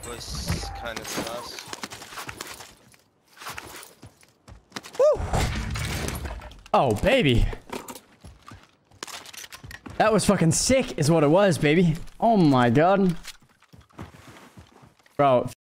That was kind of sus. Woo! Oh, baby. That was fucking sick is what it was, baby. Oh my god. Bro.